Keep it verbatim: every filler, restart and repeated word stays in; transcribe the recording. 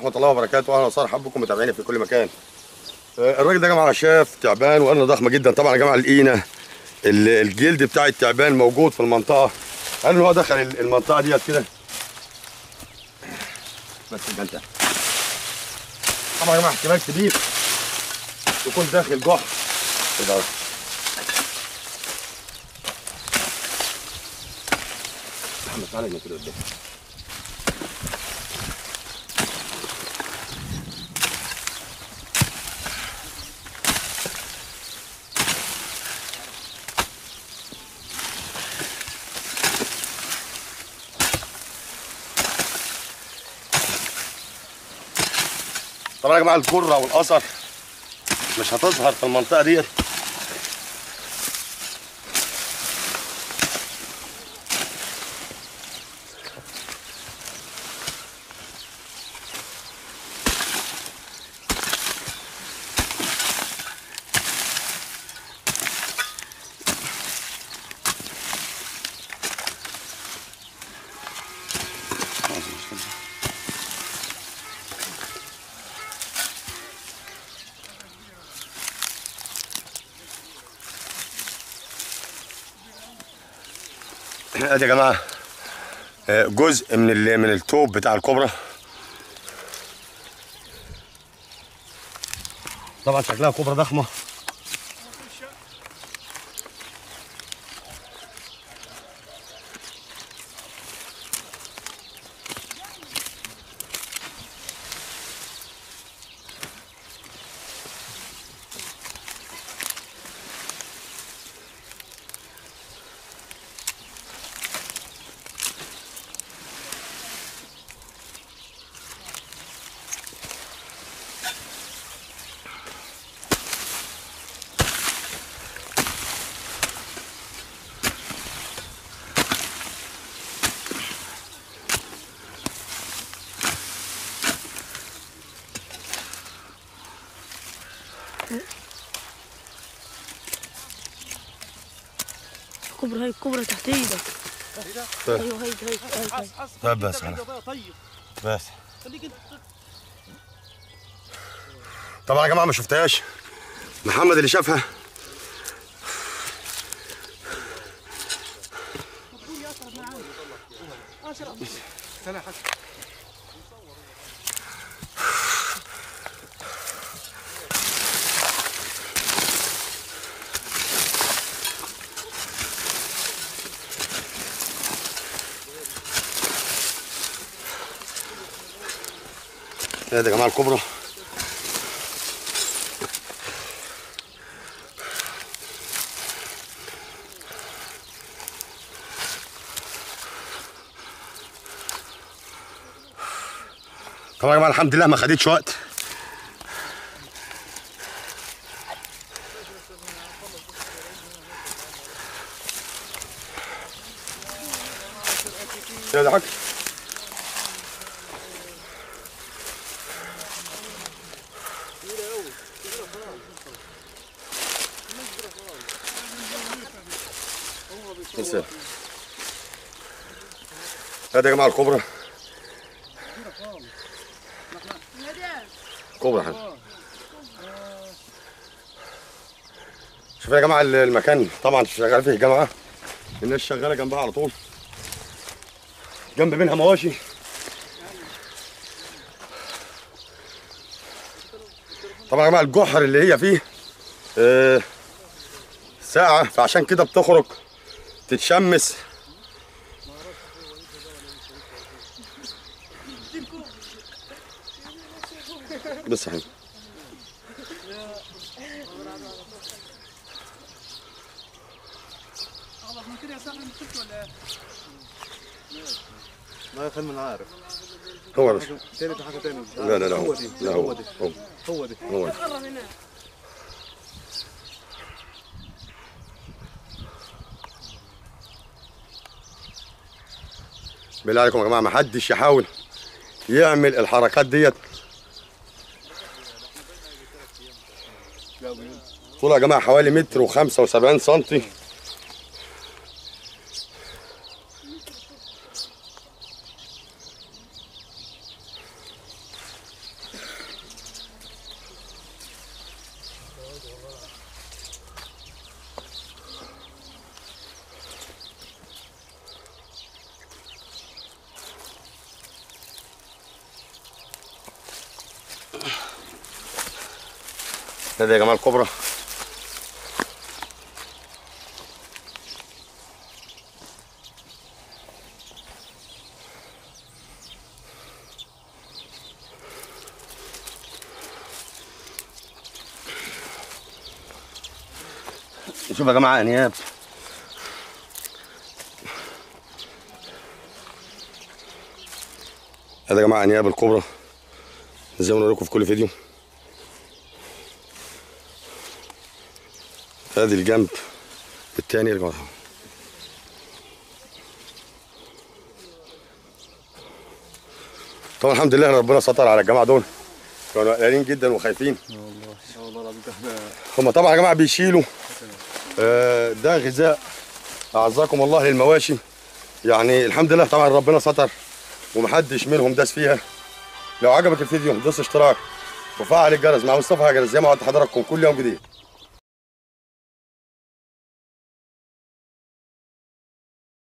ورحمه الله وبركاته. اهلا وسهلا بكم متابعيني في كل مكان. الراجل ده يا جماعه شاف تعبان وقرنه ضخمه جدا. طبعا يا جماعه لقينا الجلد بتاع التعبان موجود في المنطقه. قال ان هو دخل المنطقه ديت كده بس انت طبعا يا جماعه احتمال كبير يكون داخل جحر كده اهو. محمد تعالى هنا كده قدام. طبعا يا جماعه الكره والاثر مش هتظهر في المنطقه ديت. ادي يا جماعه جزء من من التوب بتاع الكوبرا. طبعا شكلها كوبرا ضخمه. كبرى هاي الكبرى تحت ايدك. طيب ايوه هاي هاي هاي طيب بس انا بس طبعا يا جماعه ما شفتهاش. محمد اللي شافها. يا جماعه الكبرى طبعا يا جماعه الحمد لله ما خدتش وقت. يا ده حاج هذا يا جماعه الكبرى كبرى حاجه. شوفوا يا جماعه المكان طبعا شغال فيه جامعه. الناس شغاله جنبها على طول. جنب منها مواشي. طبعا يا جماعه الجحر اللي هي فيه آه ساعه فعشان كده بتخرج تتشمس. بس حلو. ما يخل من عارف هو بس تاني حاجه تاني. لا لا لا هو دي لا هو هو دي هو هو دي هو دي. بالله عليكم يا جماعه ما حدش يحاول يعمل الحركات ديت. طولها يا جماعه حوالي متر وخمسة وسبعين سنتي. ده يا جماعه الكبرى. شوف يا جماعه انياب، هذا يا جماعه انياب الكبرى زي ما بنقول لكم في كل فيديو. ادي الجنب التاني يا جماعه. طبعا الحمد لله ربنا ستر على الجماعه دول، كانوا قلقانين جدا وخايفين. والله والله العظيم احنا هم طبعا يا جماعه بيشيلوا آه ده غذاء اعزكم الله للمواشي. يعني الحمد لله طبعا ربنا ستر ومحدش منهم داس فيها. لو عجبك الفيديو دوس اشتراك وفعل الجرس مع مصطفى هجرس زي ما وعدت حضراتكم كل يوم جديد.